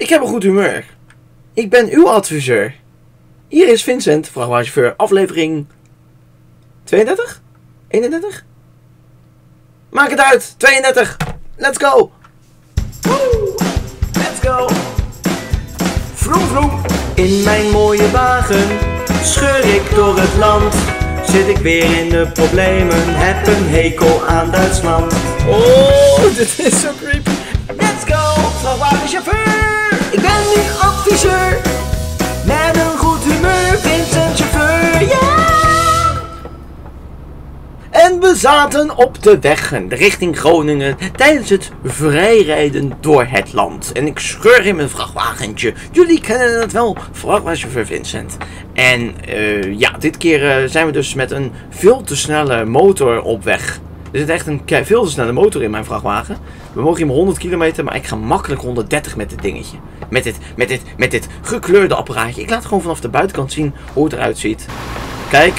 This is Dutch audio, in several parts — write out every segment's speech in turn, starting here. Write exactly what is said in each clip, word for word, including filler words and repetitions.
Ik heb een goed humeur. Ik ben uw adviseur. Hier is Vincent, vrachtwagenchauffeur, aflevering tweeëndertig? eenendertig? Maak het uit! tweeëndertig! Let's go! Woe! Let's go! Vroom vroom! In mijn mooie wagen scheur ik door het land. Zit ik weer in de problemen, heb een hekel aan Duitsland. Oh, dit is zo creepy. Let's go! Vrachtwagenchauffeur! Ik ben nu adviseur. Met een goed humeur, Vincent chauffeur, ja! En we zaten op de weg richting Groningen tijdens het vrijrijden door het land. En ik scheur in mijn vrachtwagentje. Jullie kennen het wel, vrachtwagenchauffeur Vincent. En uh, ja, dit keer uh, zijn we dus met een veel te snelle motor op weg. Er zit echt een veel te snelle motor in mijn vrachtwagen. We mogen hier maar honderd kilometer, maar ik ga makkelijk honderddertig met dit dingetje. Met dit, met dit, met dit gekleurde apparaatje. Ik laat gewoon vanaf de buitenkant zien hoe het eruit ziet. Kijk.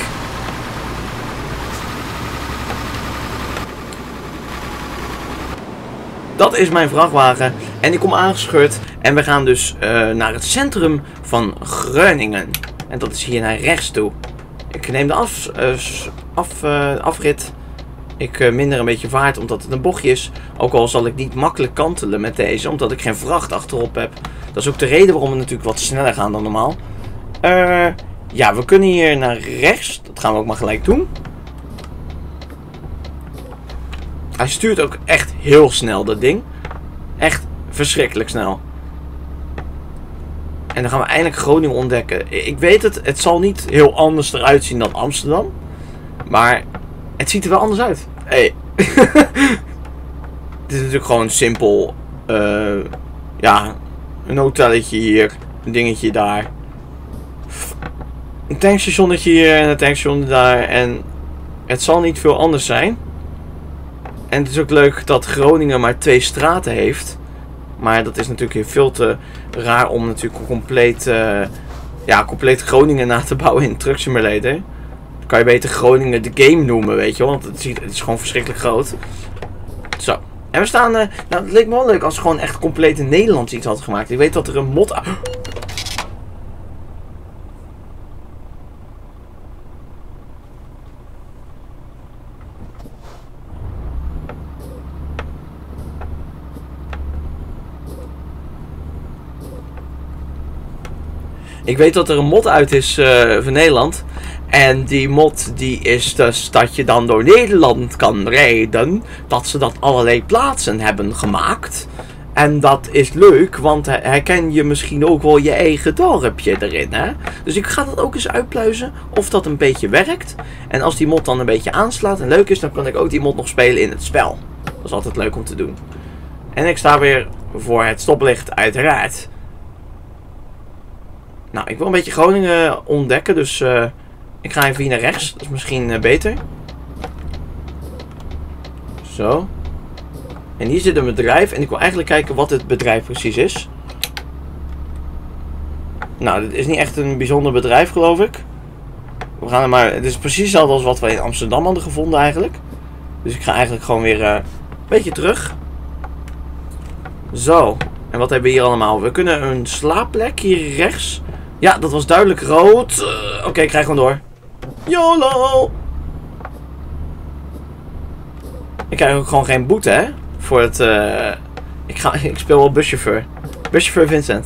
Dat is mijn vrachtwagen en ik kom aangescheurd en we gaan dus uh, naar het centrum van Groningen. En dat is hier naar rechts toe. Ik neem de af, uh, af, uh, afrit. Ik uh, minder een beetje vaart omdat het een bochtje is. Ook al zal ik niet makkelijk kantelen met deze, omdat ik geen vracht achterop heb. Dat is ook de reden waarom we natuurlijk wat sneller gaan dan normaal. Uh, ja, we kunnen hier naar rechts. Dat gaan we ook maar gelijk doen. Hij stuurt ook echt heel snel, dat ding. Echt verschrikkelijk snel. En dan gaan we eindelijk Groningen ontdekken. Ik weet het, het zal niet heel anders eruit zien dan Amsterdam. Maar het ziet er wel anders uit. Hey. Het is natuurlijk gewoon simpel. Uh, ja, een hotelletje hier. Een dingetje daar. Een tankstationnetje hier en een tankstation daar. En het zal niet veel anders zijn. En het is ook leuk dat Groningen maar twee straten heeft. Maar dat is natuurlijk veel te raar om natuurlijk compleet, uh, ja, compleet Groningen na te bouwen in Truck Simulator. Dan kan je beter Groningen de game noemen, weet je wel. Want het is, het is gewoon verschrikkelijk groot. Zo. En we staan... Uh, nou, het leek me wel leuk als we gewoon echt compleet in Nederland iets had gemaakt. Ik weet dat er een mod... Ik weet dat er een mod uit is uh, van Nederland. En die mod die is dus dat je dan door Nederland kan rijden. Dat ze dat allerlei plaatsen hebben gemaakt. En dat is leuk, want herken je misschien ook wel je eigen dorpje erin, hè? Dus ik ga dat ook eens uitpluizen of dat een beetje werkt. En als die mod dan een beetje aanslaat en leuk is, dan kan ik ook die mod nog spelen in het spel. Dat is altijd leuk om te doen. En ik sta weer voor het stoplicht, uiteraard. Nou, ik wil een beetje Groningen ontdekken, dus uh, ik ga even hier naar rechts. Dat is misschien uh, beter. Zo. En hier zit een bedrijf en ik wil eigenlijk kijken wat het bedrijf precies is. Nou, dit is niet echt een bijzonder bedrijf, geloof ik. We gaan er maar... Het is precies hetzelfde als wat we in Amsterdam hadden gevonden eigenlijk. Dus ik ga eigenlijk gewoon weer uh, een beetje terug. Zo. En wat hebben we hier allemaal? We kunnen een slaapplek hier rechts... Ja, dat was duidelijk rood. Uh, Oké, okay, ik krijg gewoon door. YOLO! Ik krijg ook gewoon geen boete, hè? Voor het... Uh... Ik, ga... ik speel wel buschauffeur. Buschauffeur Vincent.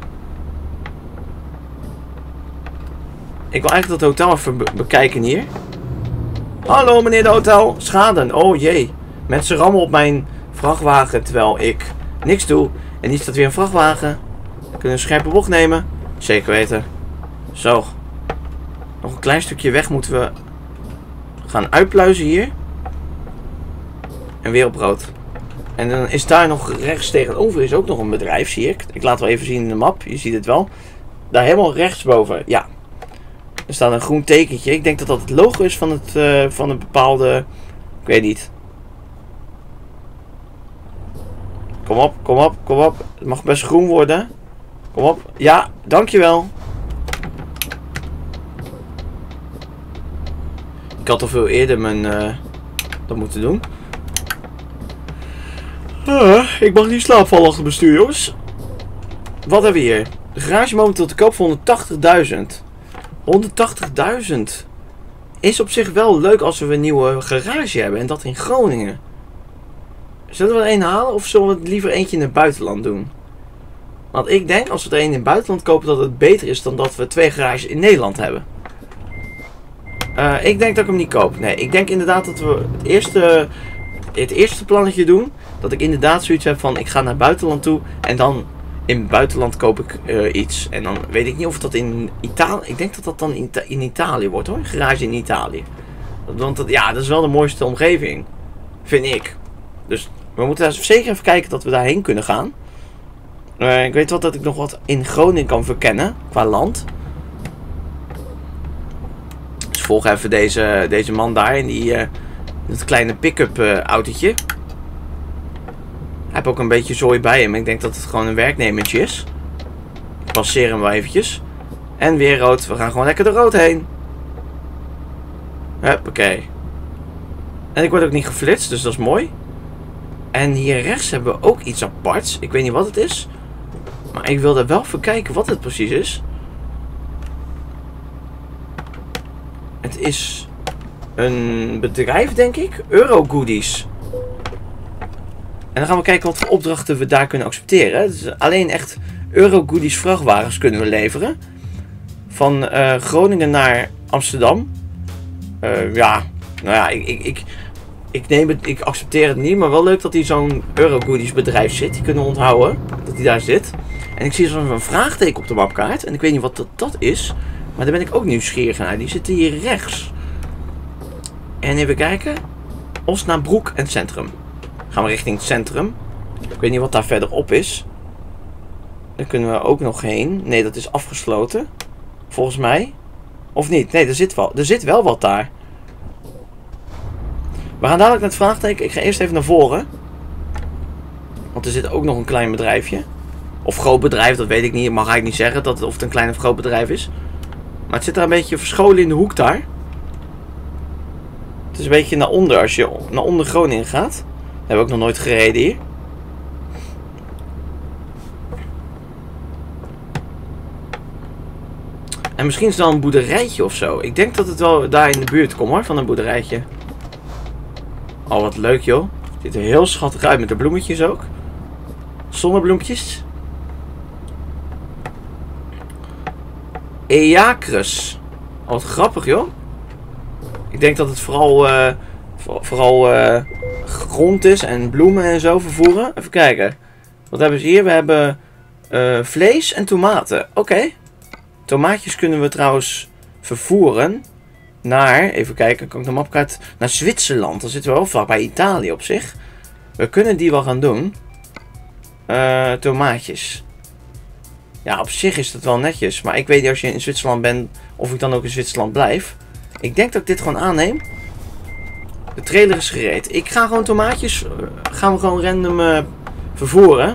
Ik wil eigenlijk dat hotel even be bekijken hier. Hallo meneer de hotel. Schade. Oh jee. Mensen rammen op mijn vrachtwagen terwijl ik niks doe. En hier staat weer een vrachtwagen. We kunnen een scherpe bocht nemen. Zeker weten. Zo. Nog een klein stukje weg moeten we gaan uitpluizen hier. En weer op rood. En dan is daar nog rechts tegenover is ook nog een bedrijf, zie ik. Ik laat wel even zien in de map. Je ziet het wel. Daar helemaal rechtsboven. Ja. Er staat een groen tekentje. Ik denk dat dat het logo is van, het, uh, van een bepaalde... Ik weet niet. Kom op, kom op, kom op. Het mag best groen worden. Kom op. Ja, dankjewel. Ik had al veel eerder mijn... Uh, dat moeten doen. Uh, ik mag niet slaapvallen achter het bestuur, jongens. Wat hebben we hier? De garage momenteel te koop voor honderdtachtigduizend. honderdtachtigduizend. Is op zich wel leuk als we een nieuwe garage hebben. En dat in Groningen. Zullen we er een halen of zullen we het liever eentje in het buitenland doen? Want ik denk als we er een in het buitenland kopen dat het beter is dan dat we twee garages in Nederland hebben. Uh, ik denk dat ik hem niet koop. Nee, ik denk inderdaad dat we het eerste, het eerste plannetje doen. Dat ik inderdaad zoiets heb van ik ga naar het buitenland toe. En dan in het buitenland koop ik uh, iets. En dan weet ik niet of dat in Italië... Ik denk dat dat dan in, in Italië wordt hoor. Garage in Italië. Want dat, ja, dat is wel de mooiste omgeving. Vind ik. Dus we moeten daar zeker even kijken dat we daarheen kunnen gaan. Uh, ik weet wel dat ik nog wat in Groningen kan verkennen. Qua land. Dus volg even deze, deze man daar in die, uh, dat kleine pick-up uh, autootje. Hij heeft ook een beetje zooi bij hem. Ik denk dat het gewoon een werknemertje is. Ik passeer hem wel eventjes. En weer rood. We gaan gewoon lekker de rood heen. Huppakee. En ik word ook niet geflitst, dus dat is mooi. En hier rechts hebben we ook iets aparts. Ik weet niet wat het is. Maar ik wilde wel even kijken wat het precies is. Het is een bedrijf, denk ik. Eurogoodies. En dan gaan we kijken wat voor opdrachten we daar kunnen accepteren. Dus alleen echt Eurogoodies vrachtwagens kunnen we leveren. Van uh, Groningen naar Amsterdam. Uh, ja, nou ja, ik, ik, ik, ik, neem het, ik accepteer het niet. Maar wel leuk dat hij zo'n Eurogoodies bedrijf zit. Die kunnen we onthouden dat hij daar zit. En ik zie zo'n vraagteken op de mapkaart. En ik weet niet wat dat, dat is. Maar daar ben ik ook nieuwsgierig naar. Die zitten hier rechts. En even kijken. Osnabrück en Centrum. Gaan we richting het centrum. Ik weet niet wat daar verderop is. Daar kunnen we ook nog heen. Nee, dat is afgesloten. Volgens mij. Of niet? Nee, er zit wel, er zit wel wat daar. We gaan dadelijk naar het vraagteken. Ik ga eerst even naar voren. Want er zit ook nog een klein bedrijfje. Of groot bedrijf, dat weet ik niet. Mag ik niet zeggen dat het, of het een klein of groot bedrijf is. Maar het zit daar een beetje verscholen in de hoek daar. Het is een beetje naar onder als je naar onder Groningen gaat. Dat hebben we ook nog nooit gereden hier. En misschien is het wel een boerderijtje of zo. Ik denk dat het wel daar in de buurt komt hoor, van een boerderijtje. Oh, wat leuk joh. Het ziet er heel schattig uit met de bloemetjes ook. Zonnebloempjes. Eacres. Oh, wat grappig joh. Ik denk dat het vooral, uh, voor, vooral uh, grond is en bloemen en zo vervoeren. Even kijken. Wat hebben ze hier? We hebben uh, vlees en tomaten. Oké. Okay. Tomaatjes kunnen we trouwens vervoeren naar, even kijken, kan ik de mapkaart, naar Zwitserland. Dan zitten we wel vlak bij Italië op zich. We kunnen die wel gaan doen. Uh, tomaatjes. Ja, op zich is dat wel netjes. Maar ik weet niet als je in Zwitserland bent, of ik dan ook in Zwitserland blijf. Ik denk dat ik dit gewoon aanneem. De trailer is gereed. Ik ga gewoon tomaatjes, uh, gaan we gewoon random uh, vervoeren.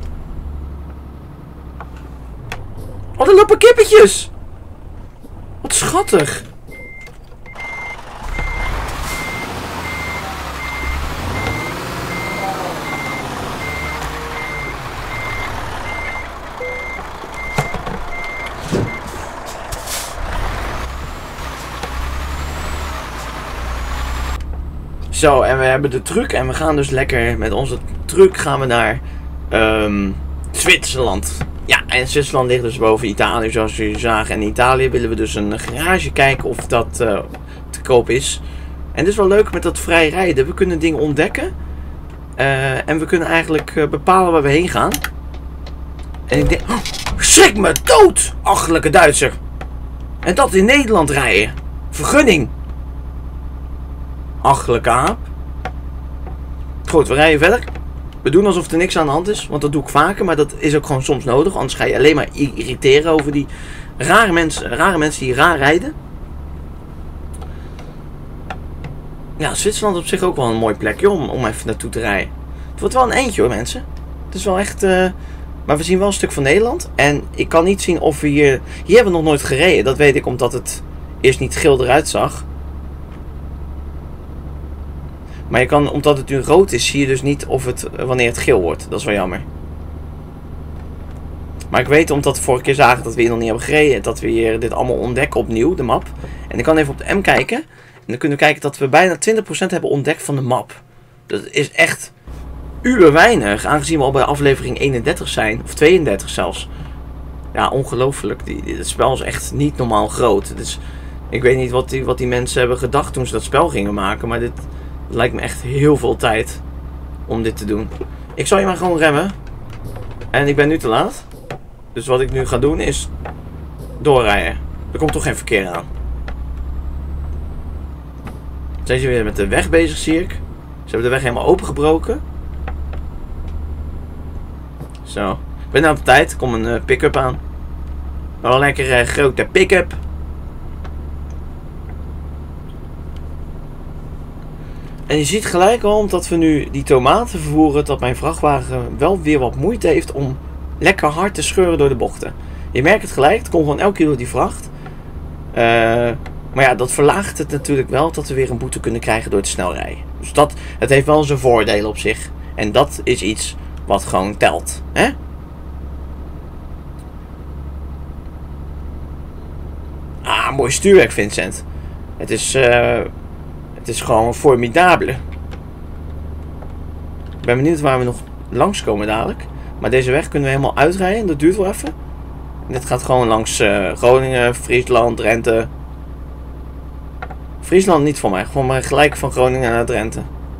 Oh, er lopen kippetjes! Wat schattig! Zo, en we hebben de truck en we gaan dus lekker met onze truck gaan we naar um, Zwitserland. Ja, en Zwitserland ligt dus boven Italië, zoals jullie zagen. En in Italië willen we dus een garage kijken of dat uh, te koop is. En het is wel leuk met dat vrij rijden. We kunnen dingen ontdekken. Uh, en we kunnen eigenlijk uh, bepalen waar we heen gaan. En ik denk... Oh, schrik me dood! Achterlijke Duitser. En dat in Nederland rijden. Vergunning. Achterlijke aap. Goed, we rijden verder. We doen alsof er niks aan de hand is, want dat doe ik vaker, maar dat is ook gewoon soms nodig. Anders ga je alleen maar irriteren over die rare mensen, rare mensen die raar rijden. Ja, Zwitserland is op zich ook wel een mooi plekje om, om even naartoe te rijden. Het wordt wel een eindje hoor mensen. Het is wel echt... Uh... Maar we zien wel een stuk van Nederland. En ik kan niet zien of we hier... Hier hebben we nog nooit gereden. Dat weet ik omdat het eerst niet geel eruit zag. Maar je kan, omdat het nu rood is, zie je dus niet of het, wanneer het geel wordt. Dat is wel jammer. Maar ik weet, omdat we vorige keer zagen dat we hier nog niet hebben gereden, dat we hier dit allemaal ontdekken opnieuw, de map. En ik kan even op de M kijken. En dan kunnen we kijken dat we bijna twintig procent hebben ontdekt van de map. Dat is echt uber weinig, aangezien we al bij aflevering eenendertig zijn, of tweeëndertig zelfs. Ja, ongelooflijk. Die, die, het spel is echt niet normaal groot. Dus ik weet niet wat die, wat die mensen hebben gedacht toen ze dat spel gingen maken, maar dit lijkt me echt heel veel tijd om dit te doen. Ik zal je maar gewoon remmen. En ik ben nu te laat. Dus wat ik nu ga doen is doorrijden. Er komt toch geen verkeer aan. Zijn ze weer met de weg bezig, zie ik. Ze hebben de weg helemaal opengebroken. Zo. Ik ben nou op tijd. Er komt een uh, pick-up aan. Wel een lekker uh, grote pick-up. En je ziet gelijk al, omdat we nu die tomaten vervoeren, dat mijn vrachtwagen wel weer wat moeite heeft om lekker hard te scheuren door de bochten. Je merkt het gelijk, het komt gewoon elke keer door die vracht. Uh, maar ja, dat verlaagt het natuurlijk wel dat we weer een boete kunnen krijgen door te snel rijden. Dus dat, het heeft wel zijn voordelen op zich. En dat is iets wat gewoon telt. Hè? Ah, mooi stuurwerk, Vincent. Het is, uh, het is gewoon formidabele. Ik ben benieuwd waar we nog langskomen dadelijk. Maar deze weg kunnen we helemaal uitrijden. Dat duurt wel even. En dit gaat gewoon langs uh, Groningen, Friesland, Drenthe. Friesland niet voor mij. Gewoon maar gelijk van Groningen naar Drenthe.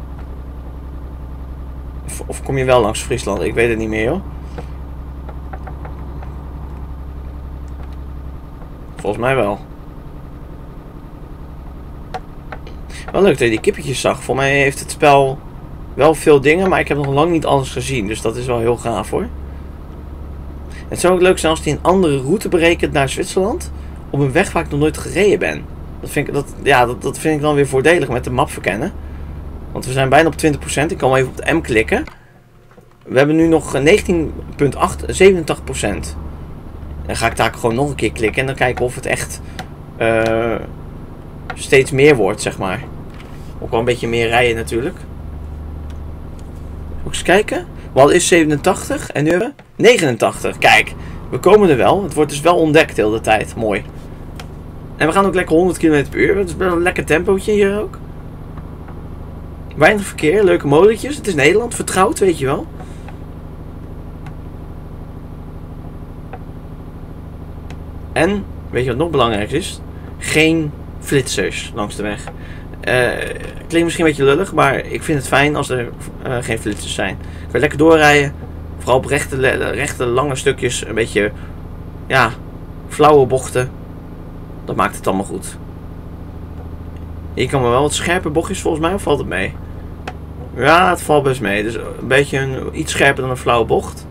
Of, of kom je wel langs Friesland? Ik weet het niet meer, joh. Volgens mij wel. Wel leuk dat je die kippetjes zag. Voor mij heeft het spel wel veel dingen, maar ik heb nog lang niet alles gezien. Dus dat is wel heel gaaf, hoor. Het zou ook leuk zijn als hij een andere route berekent naar Zwitserland. Op een weg waar ik nog nooit gereden ben. Dat vind ik, dat, ja, dat, dat vind ik dan weer voordelig met de map verkennen. Want we zijn bijna op twintig procent. Ik kan wel even op de M klikken. We hebben nu nog negentien komma acht, zevenentachtig procent. Dan ga ik daar gewoon nog een keer klikken. En dan kijken of het echt uh, steeds meer wordt, zeg maar. Ook wel een beetje meer rijden natuurlijk. Ook eens kijken. We hadden eerst zevenentachtig en nu hebben we negenentachtig. Kijk, we komen er wel. Het wordt dus wel ontdekt de hele tijd. Mooi. En we gaan ook lekker honderd kilometer per uur. Het is wel een lekker tempootje hier ook. Weinig verkeer, leuke molentjes. Het is Nederland, vertrouwd, weet je wel. En, weet je wat nog belangrijk is? Geen flitsers langs de weg. Uh, klinkt misschien een beetje lullig, maar ik vind het fijn als er uh, geen flitsers zijn. Ik wil lekker doorrijden. Vooral op rechte, rechte lange stukjes. Een beetje, ja, flauwe bochten. Dat maakt het allemaal goed. Hier kan maar wel wat scherpe bochtjes volgens mij, of valt het mee? Ja, het valt best mee. Dus een beetje een, iets scherper dan een flauwe bocht.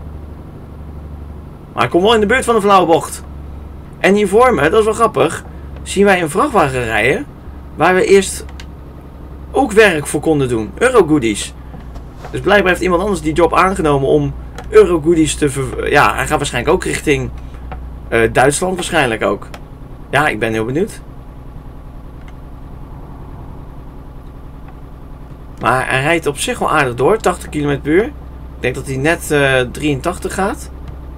Maar ik kom wel in de buurt van een flauwe bocht. En hier voor me, dat is wel grappig, zien wij een vrachtwagen rijden. Waar we eerst ook werk voor konden doen. Eurogoodies. Dus blijkbaar heeft iemand anders die job aangenomen om Eurogoodies te ver... Ja, hij gaat waarschijnlijk ook richting uh, Duitsland waarschijnlijk ook. Ja, ik ben heel benieuwd. Maar hij rijdt op zich wel aardig door. tachtig kilometer per uur. Ik denk dat hij net uh, drieëntachtig gaat.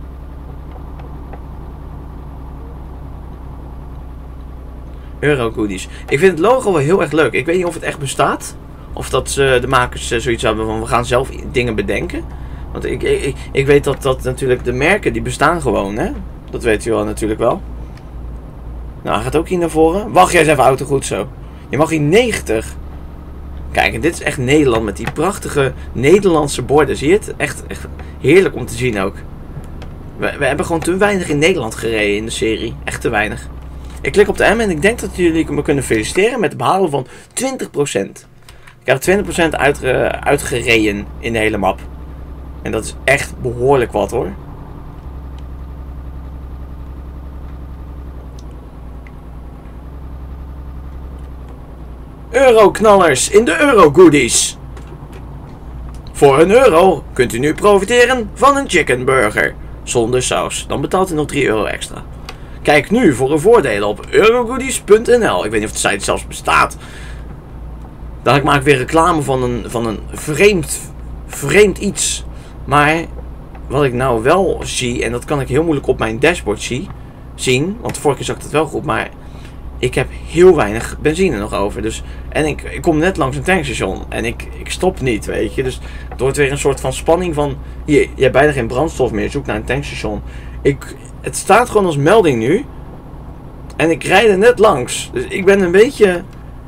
Eurogoodies. Ik vind het logo wel heel erg leuk. Ik weet niet of het echt bestaat. Of dat uh, de makers uh, zoiets hebben van we gaan zelf dingen bedenken. Want ik, ik, ik weet dat, dat natuurlijk de merken die bestaan gewoon. Hè? Dat weet u wel natuurlijk wel. Nou, hij gaat ook hier naar voren. Wacht jij eens even, auto goed zo. Je mag hier negentig. Kijk, en dit is echt Nederland met die prachtige Nederlandse borden. Zie je het? Echt, echt heerlijk om te zien ook. We, we hebben gewoon te weinig in Nederland gereden in de serie. Echt te weinig. Ik klik op de M en ik denk dat jullie me kunnen feliciteren met het behalen van twintig procent. Ik heb twintig procent uitge, uitgereden in de hele map. En dat is echt behoorlijk wat, hoor. Euroknallers in de Eurogoodies. Voor een euro kunt u nu profiteren van een chicken burger. Zonder saus. Dan betaalt u nog drie euro extra. Kijk nu voor uw voordelen op eurogoodies punt n l. Ik weet niet of de site zelfs bestaat. Daar maak ik weer reclame van een, van een vreemd, vreemd iets. Maar wat ik nou wel zie, en dat kan ik heel moeilijk op mijn dashboard zie, zien, want vorige keer zag ik het wel goed, maar ik heb heel weinig benzine nog over. Dus, en ik, ik kom net langs een tankstation en ik, ik stop niet, weet je. Dus het wordt weer een soort van spanning van, hier, je hebt bijna geen brandstof meer, zoek naar een tankstation. Ik, het staat gewoon als melding nu. En ik rijd er net langs. Dus ik ben een beetje...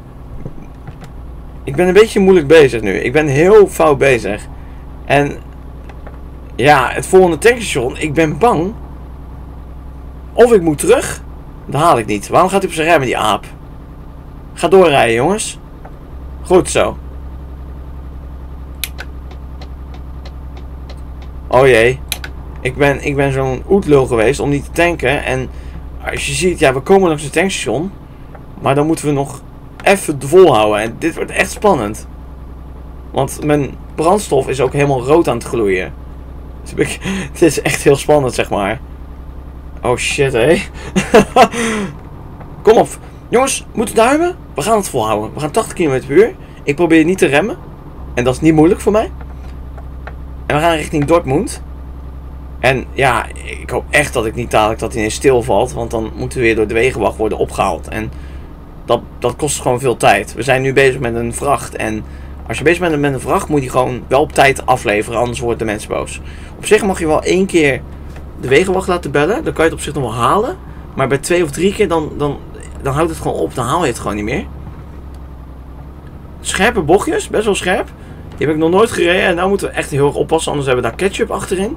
Ik ben een beetje moeilijk bezig nu. Ik ben heel fout bezig. En... Ja, het volgende tankstation. Ik ben bang. Of ik moet terug. Dat haal ik niet. Waarom gaat hij op zijn remmen, die aap? Ga doorrijden, jongens. Goed zo. Oh jee. Ik ben, ik ben zo'n oetlul geweest om niet te tanken. En als je ziet, ja, we komen langs het tankstation. Maar dan moeten we nog even volhouden. En dit wordt echt spannend. Want mijn brandstof is ook helemaal rood aan het gloeien. Dus ik, het is echt heel spannend, zeg maar. Oh shit, hé. Kom op. Jongens, moeten duimen? We gaan het volhouden. We gaan tachtig kilometer per uur. Ik probeer niet te remmen. En dat is niet moeilijk voor mij. En we gaan richting Dortmund. En ja, ik hoop echt dat ik niet dadelijk dat hij ineens stilvalt. Want dan moeten we weer door de wegenwacht worden opgehaald. En dat, dat kost gewoon veel tijd. We zijn nu bezig met een vracht. En als je bezig bent met een vracht, moet je gewoon wel op tijd afleveren. Anders worden de mensen boos. Op zich mag je wel één keer de wegenwacht laten bellen. Dan kan je het op zich nog wel halen. Maar bij twee of drie keer, dan, dan, dan houdt het gewoon op. Dan haal je het gewoon niet meer. Scherpe bochtjes, best wel scherp. Die heb ik nog nooit gereden. En nou moeten we echt heel erg oppassen. Anders hebben we daar ketchup achterin.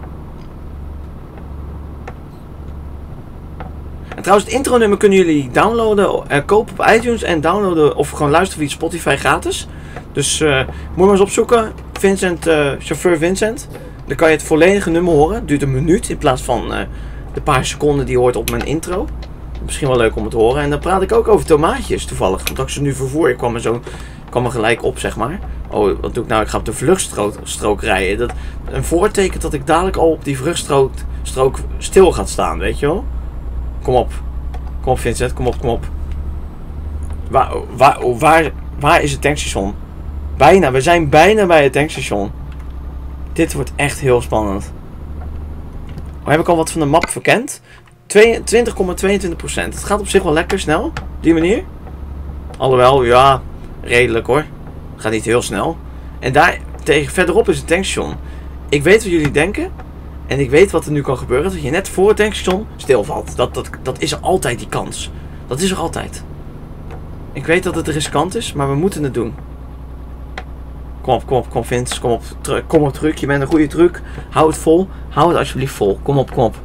En trouwens, het intro-nummer kunnen jullie downloaden, uh, kopen op iTunes en downloaden of gewoon luisteren via Spotify gratis. Dus uh, moet je maar eens opzoeken. Vincent, uh, chauffeur Vincent. Dan kan je het volledige nummer horen. Het duurt een minuut in plaats van uh, de paar seconden die je hoort op mijn intro. Misschien wel leuk om het te horen. En dan praat ik ook over tomaatjes toevallig. Omdat ik ze nu vervoer. Ik kwam er, zo, kwam er gelijk op, zeg maar. Oh, wat doe ik nou? Ik ga op de vluchtstrook strook rijden. Dat, een voorteken dat ik dadelijk al op die vluchtstrook strook stil gaat staan, weet je wel? Kom op. Kom op, Vincent. Kom op, kom op. Waar, waar, waar, waar is het tankstation? Bijna. We zijn bijna bij het tankstation. Dit wordt echt heel spannend. Oh, heb ik al wat van de map verkend? twintig komma tweeëntwintig procent. Het gaat op zich wel lekker snel. Op die manier. Alhoewel, ja. Redelijk hoor. Het gaat niet heel snel. En daar tegen verderop is het tankstation. Ik weet wat jullie denken. En ik weet wat er nu kan gebeuren. Dat je net voor het tankstation stilvalt. Dat, dat, dat is er altijd, die kans. Dat is er altijd. Ik weet dat het riskant is. Maar we moeten het doen. Kom op, kom op, kom op Vince. Kom op, kom op truc. Je bent een goede truc. Hou het vol. Hou het alsjeblieft vol. Kom op, kom op.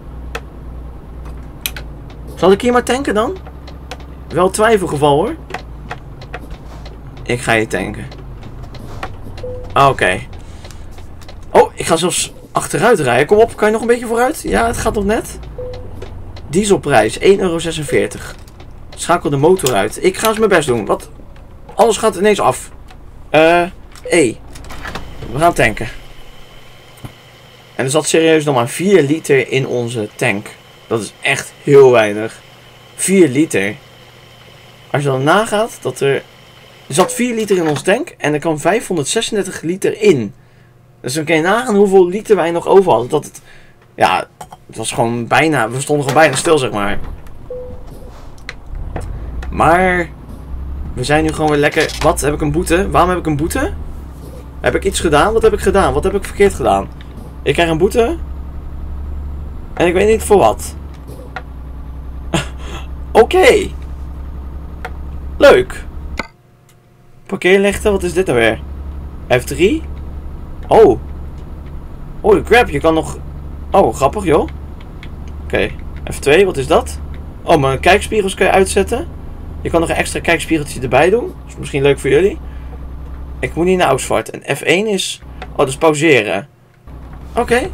Zal ik hier maar tanken dan? Wel twijfelgeval hoor. Ik ga hier tanken. Oké. Okay. Oh, ik ga zelfs achteruit rijden. Kom op, kan je nog een beetje vooruit? Ja, het gaat nog net. Dieselprijs, één euro zesenveertig. Schakel de motor uit. Ik ga eens mijn best doen. Wat? Alles gaat ineens af. Eh, uh, E. We gaan tanken. En er zat serieus nog maar vier liter in onze tank. Dat is echt heel weinig. vier liter. Als je dan nagaat dat er... Er zat vier liter in ons tank en er kwam vijfhonderdzesendertig liter in. Dus dan kan je nagaan hoeveel liter wij nog over hadden. Dat het... Ja, het was gewoon bijna... We stonden gewoon bijna stil, zeg maar. Maar... We zijn nu gewoon weer lekker... Wat? Heb ik een boete? Waarom heb ik een boete? Heb ik iets gedaan? Wat heb ik gedaan? Wat heb ik verkeerd gedaan? Ik krijg een boete. En ik weet niet voor wat. Oké. Okay. Leuk. Parkeerlichten, wat is dit nou weer? F drie? Oh. Holy crap, je kan nog... Oh, grappig joh. Oké. Okay. F twee, wat is dat? Oh, mijn kijkspiegels kan je uitzetten. Je kan nog een extra kijkspiegeltje erbij doen. Dat is misschien leuk voor jullie. Ik moet niet naar Oxford. En F één is... Oh, dat is pauzeren. Oké. Okay.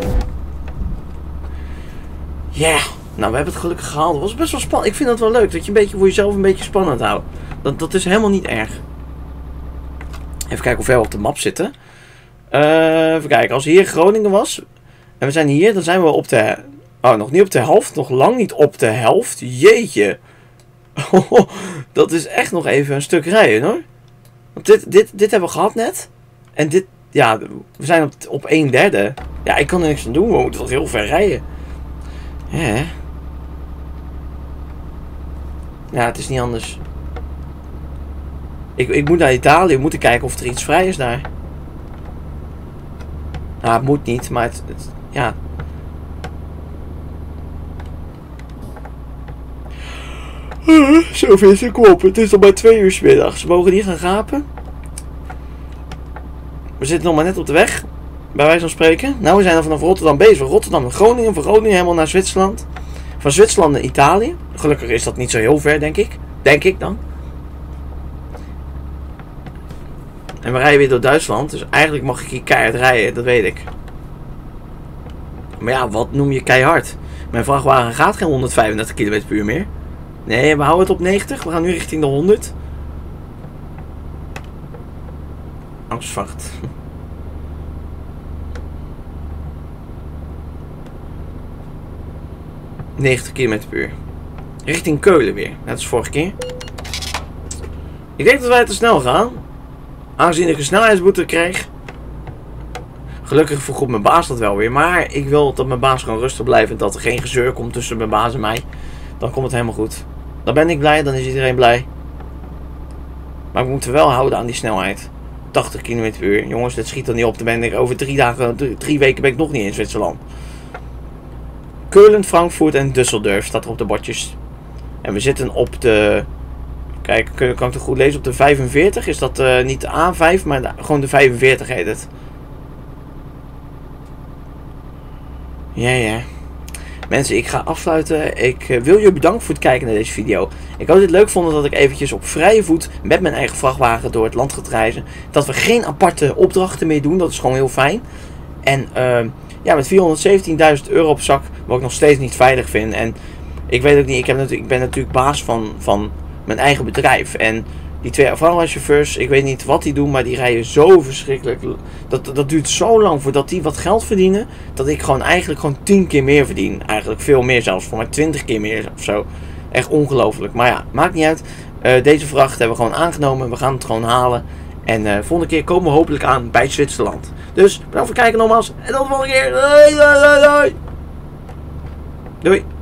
Ja. Yeah. Nou, we hebben het gelukkig gehaald. Het was best wel spannend. Ik vind dat wel leuk. Dat je een beetje voor jezelf een beetje spannend houdt. Dat, dat is helemaal niet erg. Even kijken hoe ver we op de map zitten. Uh, even kijken. Als hier Groningen was. En we zijn hier. Dan zijn we op de... Oh, nog niet op de helft. Nog lang niet op de helft. Jeetje. Dat is echt nog even een stuk rijden hoor. Want dit, dit, dit hebben we gehad net. En dit, ja, we zijn op, op een derde. Ja, ik kan er niks aan doen. We moeten wel heel ver rijden. Hè? Ja, het is niet anders. Ik, ik moet naar Italië. We moeten kijken of er iets vrij is daar. Nou, het moet niet, maar het... het ja... Zo vissen, kom op. Het is nog maar twee uur 's middags. We mogen niet gaan gapen. We zitten nog maar net op de weg. Bij wijze van spreken. Nou, we zijn al vanaf Rotterdam bezig. Van Rotterdam naar Groningen. Van Groningen helemaal naar Zwitserland. Van Zwitserland naar Italië. Gelukkig is dat niet zo heel ver, denk ik. Denk ik dan. En we rijden weer door Duitsland. Dus eigenlijk mag ik hier keihard rijden. Dat weet ik. Maar ja, wat noem je keihard? Mijn vrachtwagen gaat geen honderdvijfendertig kilometer per uur meer. Nee, we houden het op negentig. We gaan nu richting de honderd. Angstvacht. negentig kilometer per uur. Richting Keulen weer. Net als vorige keer. Ik denk dat wij te snel gaan. Aangezien ik een snelheidsboete kreeg. Gelukkig vergoedt mijn baas dat wel weer. Maar ik wil dat mijn baas gewoon rustig blijft. En dat er geen gezeur komt tussen mijn baas en mij. Dan komt het helemaal goed. Dan ben ik blij. Dan is iedereen blij. Maar we moeten wel houden aan die snelheid. tachtig kilometer per uur. Jongens, dit schiet er niet op. Dan ben ik over drie dagen, drie, drie weken ben ik nog niet in Zwitserland. Keulen, Frankfurt en Düsseldorf staat er op de bordjes. En we zitten op de... Kijk, kan ik het goed lezen? Op de vijfenveertig. Is dat uh, niet de A vijf, maar de, gewoon de vijfenveertig heet het. Ja, ja. Mensen, ik ga afsluiten. Ik uh, wil jullie bedanken voor het kijken naar deze video. Ik hoop dat het leuk vonden dat ik eventjes op vrije voet met mijn eigen vrachtwagen door het land ga reizen. Dat we geen aparte opdrachten meer doen. Dat is gewoon heel fijn. En uh, ja, met vierhonderdzeventienduizend euro op zak, wat ik nog steeds niet veilig vind. En ik weet ook niet, ik, heb natuurlijk, ik ben natuurlijk baas van, van mijn eigen bedrijf. En die twee vrachtwagenchauffeurs, ik weet niet wat die doen, maar die rijden zo verschrikkelijk. Dat, dat duurt zo lang voordat die wat geld verdienen, dat ik gewoon eigenlijk gewoon tien keer meer verdien. Eigenlijk veel meer zelfs, voor mij twintig keer meer of zo. Echt ongelooflijk. Maar ja, maakt niet uit. Uh, deze vracht hebben we gewoon aangenomen. We gaan het gewoon halen. En uh, volgende keer komen we hopelijk aan bij Zwitserland. Dus bedankt voor het kijken nogmaals. En tot de volgende keer. Doei, doei, doei, doei. Doei.